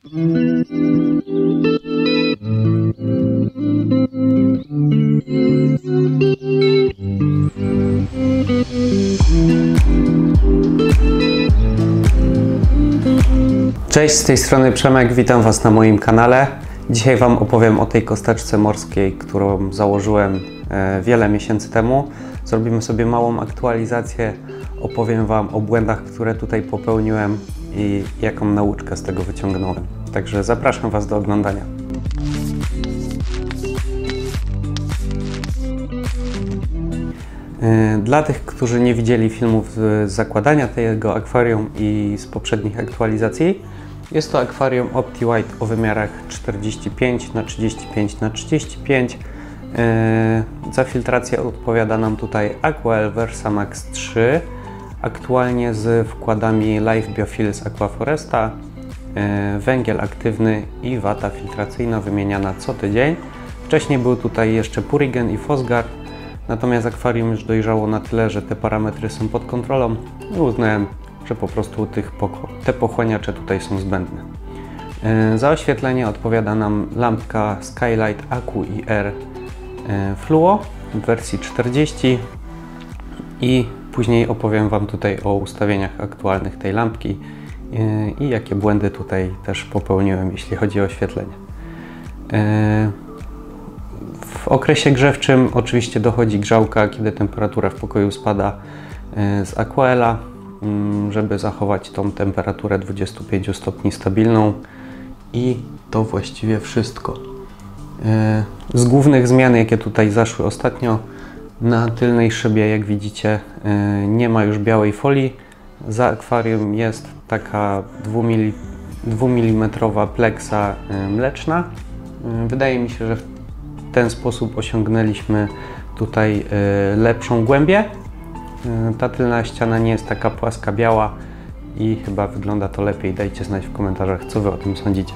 Cześć, z tej strony Przemek, witam Was na moim kanale. Dzisiaj Wam opowiem o tej kosteczce morskiej, którą założyłem wiele miesięcy temu. Zrobimy sobie małą aktualizację, opowiem Wam o błędach, które tutaj popełniłem i jaką nauczkę z tego wyciągnąłem. Także zapraszam Was do oglądania. Dla tych, którzy nie widzieli filmów z zakładania tego akwarium i z poprzednich aktualizacji, jest to akwarium OptiWhite o wymiarach 45 na 35 na 35. Za filtrację odpowiada nam tutaj Aquael Versamax 3, aktualnie z wkładami Live Biofill z Aquaforesta, węgiel aktywny i wata filtracyjna wymieniana co tydzień. Wcześniej był tutaj jeszcze Purigen i Fosgard, natomiast akwarium już dojrzało na tyle, że te parametry są pod kontrolą i uznałem, że po prostu te pochłaniacze tutaj są zbędne. Za oświetlenie odpowiada nam lampka Skylight AQ-IR Fluo w wersji 40 i później opowiem Wam tutaj o ustawieniach aktualnych tej lampki i jakie błędy tutaj też popełniłem, jeśli chodzi o oświetlenie. W okresie grzewczym oczywiście dochodzi grzałka, kiedy temperatura w pokoju spada z Aquaela, żeby zachować tą temperaturę 25 stopni stabilną i to właściwie wszystko. Z głównych zmian, jakie tutaj zaszły ostatnio, na tylnej szybie, jak widzicie, nie ma już białej folii. Za akwarium jest taka 2 mm pleksa mleczna. Wydaje mi się, że w ten sposób osiągnęliśmy tutaj lepszą głębię. Ta tylna ściana nie jest taka płaska, biała i chyba wygląda to lepiej. Dajcie znać w komentarzach, co Wy o tym sądzicie.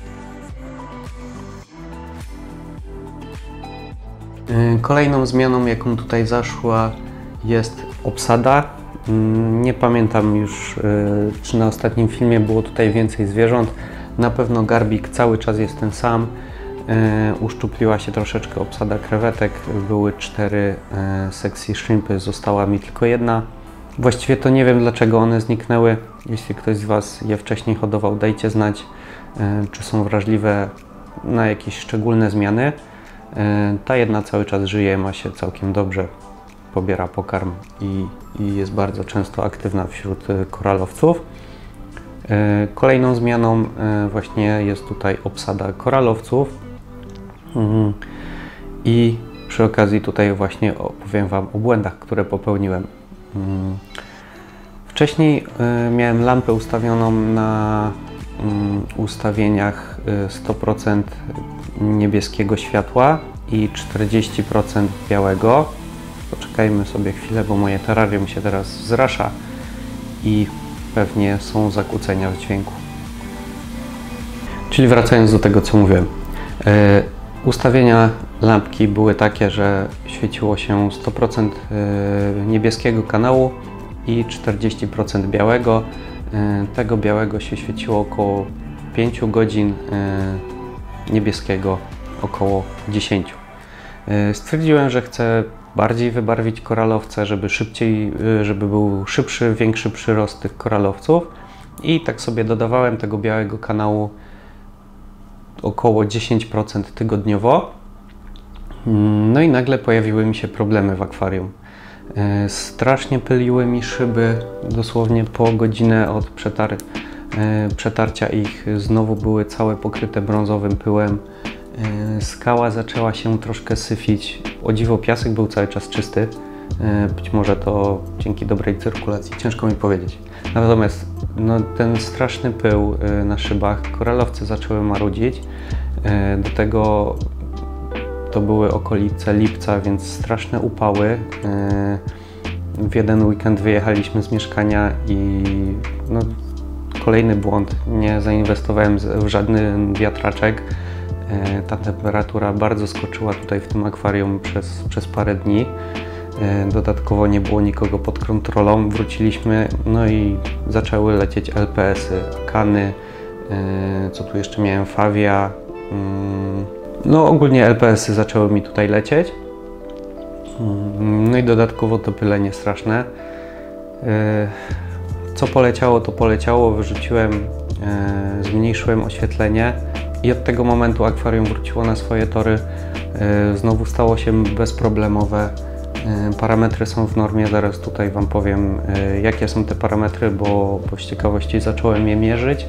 Kolejną zmianą, jaką tutaj zaszła, jest obsada. Nie pamiętam już, czy na ostatnim filmie było tutaj więcej zwierząt. Na pewno garbik cały czas jest ten sam. Uszczupliła się troszeczkę obsada krewetek. Były 4 sexy shrimpy, została mi tylko jedna. Właściwie to nie wiem, dlaczego one zniknęły. Jeśli ktoś z Was je wcześniej hodował, dajcie znać, czy są wrażliwe na jakieś szczególne zmiany. Ta jedna cały czas żyje, ma się całkiem dobrze, pobiera pokarm i jest bardzo często aktywna wśród koralowców. Kolejną zmianą właśnie jest tutaj obsada koralowców i przy okazji tutaj właśnie opowiem Wam o błędach, które popełniłem. Wcześniej miałem lampę ustawioną na ustawieniach 100% niebieskiego światła i 40% białego. Poczekajmy sobie chwilę, bo moje terrarium się teraz zrasza i pewnie są zakłócenia w dźwięku. Czyli wracając do tego, co mówiłem. Ustawienia lampki były takie, że świeciło się 100% niebieskiego kanału i 40% białego. Tego białego się świeciło około 5 godzin, niebieskiego około 10. Stwierdziłem, że chcę bardziej wybarwić koralowce, żeby był szybszy, większy przyrost tych koralowców i tak sobie dodawałem tego białego kanału około 10% tygodniowo. No i nagle pojawiły mi się problemy w akwarium. Strasznie pyliły mi szyby, dosłownie po godzinę od przetarcia ich znowu były całe pokryte brązowym pyłem. Skała zaczęła się troszkę syfić. O dziwo piasek był cały czas czysty. Być może to dzięki dobrej cyrkulacji, ciężko mi powiedzieć. Natomiast no, ten straszny pył na szybach, koralowce zaczęły marudzić. Do tego to były okolice lipca, więc straszne upały. W jeden weekend wyjechaliśmy z mieszkania i no, kolejny błąd. Nie zainwestowałem w żadny wiatraczek. Ta temperatura bardzo skoczyła tutaj w tym akwarium przez parę dni. Dodatkowo nie było nikogo pod kontrolą. Wróciliśmy, no i zaczęły lecieć LPS-y, kany, Co tu jeszcze miałem? Favia. No ogólnie LPS-y zaczęły mi tutaj lecieć. No i dodatkowo to pylenie straszne. Co poleciało, to poleciało. Wyrzuciłem, zmniejszyłem oświetlenie i od tego momentu akwarium wróciło na swoje tory. Znowu stało się bezproblemowe. Parametry są w normie. Zaraz tutaj Wam powiem, jakie są te parametry, bo z ciekawości zacząłem je mierzyć.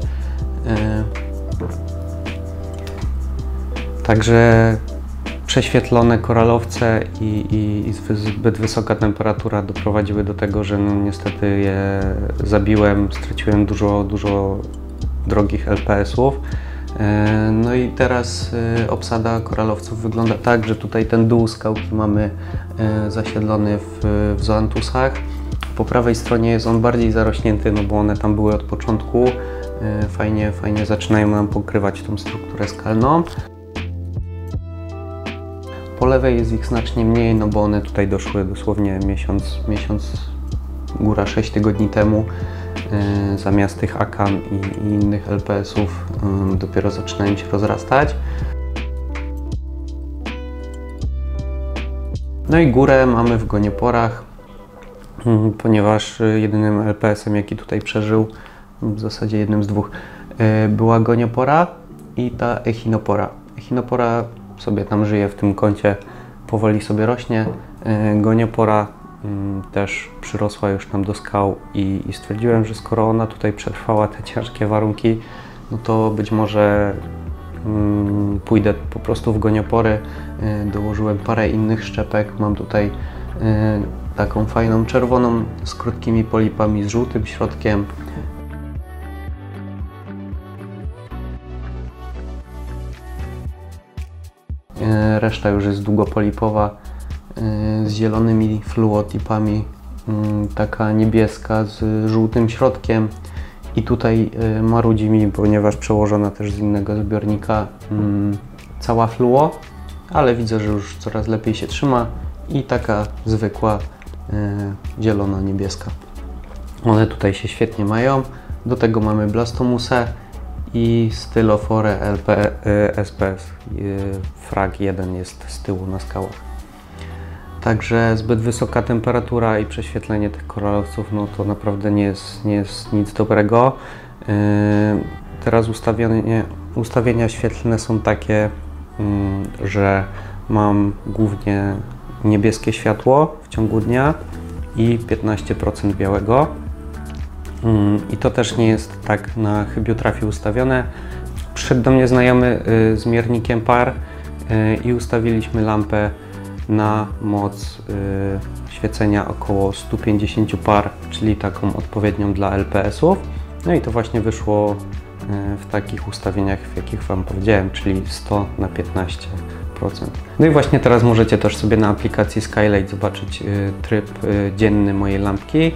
Także prześwietlone koralowce i zbyt wysoka temperatura doprowadziły do tego, że no niestety je zabiłem, straciłem dużo drogich LPS-ów. No i teraz obsada koralowców wygląda tak, że tutaj ten dół skałki mamy zasiedlony w zoanthusach. Po prawej stronie jest on bardziej zarośnięty, no bo one tam były od początku. Fajnie zaczynają nam pokrywać tą strukturę skalną. Po lewej jest ich znacznie mniej, no bo one tutaj doszły dosłownie miesiąc, góra 6 tygodni temu. Zamiast tych Akan i innych LPS-ów dopiero zaczynają się rozrastać. No i górę mamy w gonioporach, ponieważ jedynym LPS-em, jaki tutaj przeżył, w zasadzie jednym z dwóch, była goniopora i ta echinopora. Echinopora sobie tam żyje w tym kącie, powoli sobie rośnie. Goniopora też przyrosła już tam do skał i stwierdziłem, że skoro ona tutaj przetrwała te ciężkie warunki, no to być może pójdę po prostu w goniopory. Dołożyłem parę innych szczepek. Mam tutaj taką fajną czerwoną z krótkimi polipami z żółtym środkiem. Reszta już jest długopolipowa z zielonymi fluotipami, taka niebieska z żółtym środkiem i tutaj marudzi mi, ponieważ przełożona też z innego zbiornika, cała fluo, ale widzę, że już coraz lepiej się trzyma i taka zwykła zielona niebieska. One tutaj się świetnie mają. Do tego mamy blastomusę i styloforę SPS. Frag 1 jest z tyłu na skałach. Także zbyt wysoka temperatura i prześwietlenie tych koralowców, no to naprawdę nie jest nic dobrego. Teraz ustawienia świetlne są takie, że mam głównie niebieskie światło w ciągu dnia i 15% białego. I to też nie jest tak na chybiutrafię ustawione. Przyszedł do mnie znajomy z miernikiem par i ustawiliśmy lampę na moc świecenia około 150 par, czyli taką odpowiednią dla LPS-ów. No i to właśnie wyszło w takich ustawieniach, w jakich Wam powiedziałem, czyli 100 na 15%. No i właśnie teraz możecie też sobie na aplikacji Skylight zobaczyć tryb dzienny mojej lampki.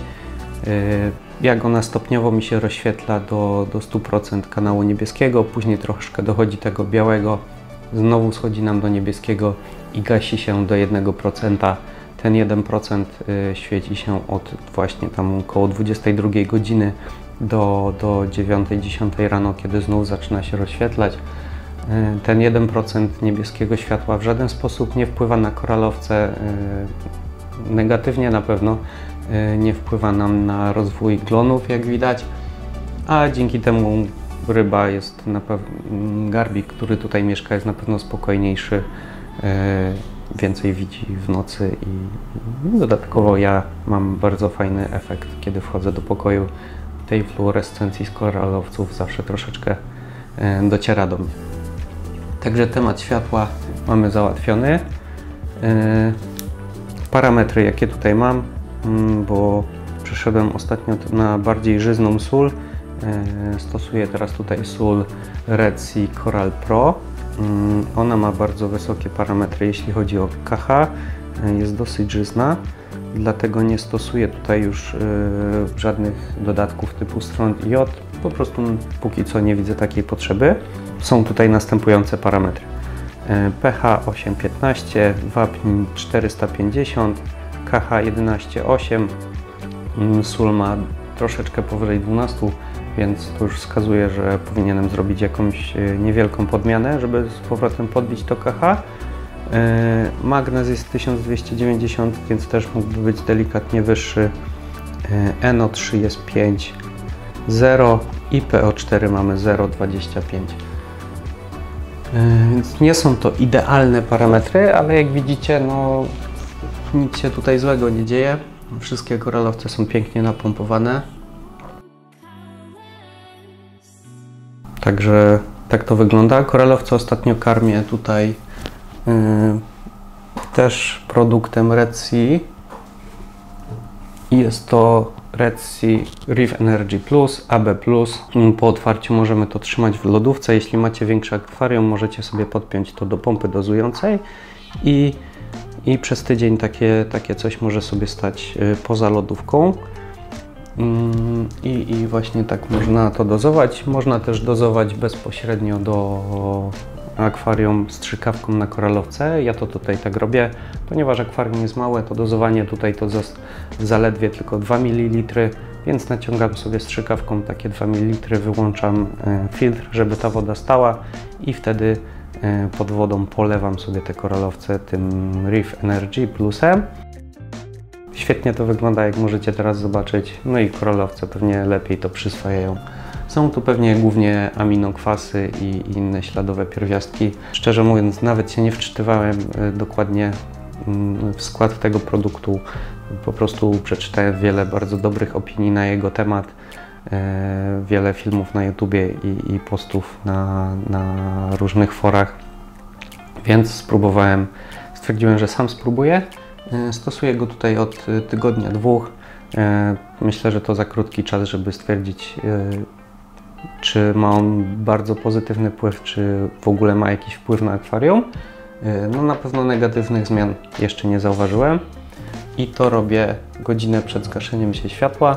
Jak ona stopniowo mi się rozświetla do 100% kanału niebieskiego, później troszkę dochodzi tego białego, znowu schodzi nam do niebieskiego i gasi się do 1%. Ten 1% świeci się od właśnie tam około 22 godziny do 9-10 rano, kiedy znów zaczyna się rozświetlać. Ten 1% niebieskiego światła w żaden sposób nie wpływa na koralowce, negatywnie na pewno nie wpływa nam na rozwój glonów, jak widać, a dzięki temu ryba jest na pewno, garbik, który tutaj mieszka, jest na pewno spokojniejszy, więcej widzi w nocy i dodatkowo ja mam bardzo fajny efekt, kiedy wchodzę do pokoju. Tej fluorescencji z koralowców zawsze troszeczkę dociera do mnie. Także temat światła mamy załatwiony. Parametry, jakie tutaj mam, bo przeszedłem ostatnio na bardziej żyzną sól. Stosuję teraz tutaj sól Red Sea Coral Pro. Ona ma bardzo wysokie parametry, jeśli chodzi o KH. Jest dosyć żyzna, dlatego nie stosuję tutaj już żadnych dodatków typu stront i jod. Po prostu póki co nie widzę takiej potrzeby. Są tutaj następujące parametry. pH 8,15, wapń 450, KH 11,8. Sól ma troszeczkę powyżej 12, więc to już wskazuje, że powinienem zrobić jakąś niewielką podmianę, żeby z powrotem podbić to KH. Magnez jest 1290, więc też mógłby być delikatnie wyższy. NO3 jest 5,0 i PO4 mamy 0,25. Więc nie są to idealne parametry, ale jak widzicie, no nic się tutaj złego nie dzieje. Wszystkie koralowce są pięknie napompowane. Także tak to wygląda. Koralowce ostatnio karmię tutaj też produktem Red Sea. I jest to Red Sea Reef Energy Plus, AB+. Po otwarciu możemy to trzymać w lodówce. Jeśli macie większe akwarium, możecie sobie podpiąć to do pompy dozującej i przez tydzień takie coś może sobie stać poza lodówką. I właśnie tak można to dozować. Można też dozować bezpośrednio do akwarium strzykawką na koralowce. Ja to tutaj tak robię, ponieważ akwarium jest małe, to dozowanie tutaj to zaledwie tylko 2 ml, więc naciągam sobie strzykawką takie 2 ml, wyłączam filtr, żeby ta woda stała i wtedy pod wodą polewam sobie te koralowce tym Reef Energy Plusem. Świetnie to wygląda, jak możecie teraz zobaczyć, no i koralowce pewnie lepiej to przyswajają. Są tu pewnie głównie aminokwasy i inne śladowe pierwiastki. Szczerze mówiąc, nawet się nie wczytywałem dokładnie w skład tego produktu. Po prostu przeczytałem wiele bardzo dobrych opinii na jego temat, wiele filmów na YouTubie i postów na różnych forach, więc spróbowałem, stwierdziłem, że sam spróbuję. Stosuję go tutaj od tygodnia, 2. Myślę, że to za krótki czas, żeby stwierdzić, czy ma on bardzo pozytywny wpływ, czy w ogóle ma jakiś wpływ na akwarium. No na pewno negatywnych zmian jeszcze nie zauważyłem i to robię godzinę przed zgaszeniem się światła.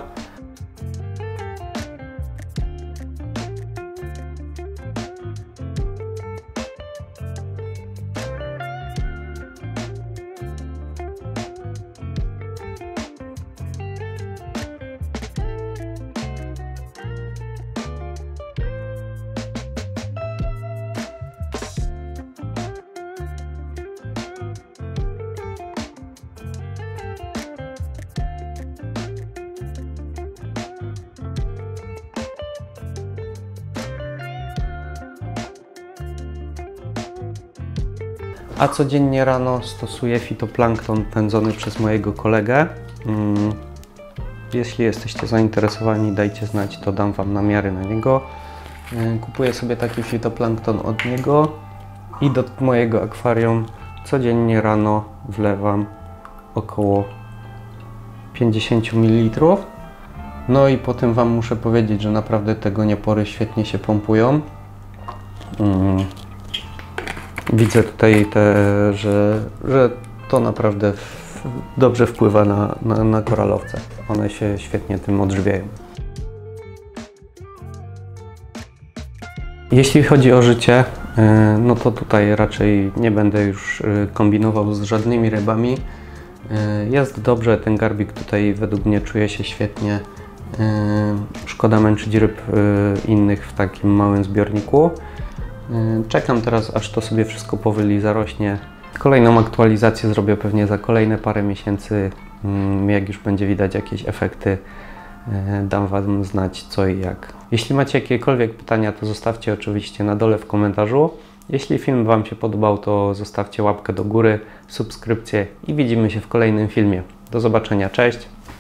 A codziennie rano stosuję fitoplankton pędzony przez mojego kolegę. Jeśli jesteście zainteresowani, dajcie znać, to dam Wam namiary na niego. Kupuję sobie taki fitoplankton od niego i do mojego akwarium codziennie rano wlewam około 50 ml. No i po tym Wam muszę powiedzieć, że naprawdę te goniepory świetnie się pompują. Widzę tutaj, że to naprawdę dobrze wpływa na koralowce. One się świetnie tym odżywiają. Jeśli chodzi o życie, no to tutaj raczej nie będę już kombinował z żadnymi rybami. Jest dobrze, ten garbik tutaj według mnie czuje się świetnie. Szkoda męczyć ryb innych w takim małym zbiorniku. Czekam teraz, aż to sobie wszystko powyli, zarośnie. Kolejną aktualizację zrobię pewnie za kolejne parę miesięcy. Jak już będzie widać jakieś efekty, dam Wam znać co i jak. Jeśli macie jakiekolwiek pytania, to zostawcie oczywiście na dole w komentarzu. Jeśli film Wam się podobał, to zostawcie łapkę do góry, subskrypcję i widzimy się w kolejnym filmie. Do zobaczenia, cześć!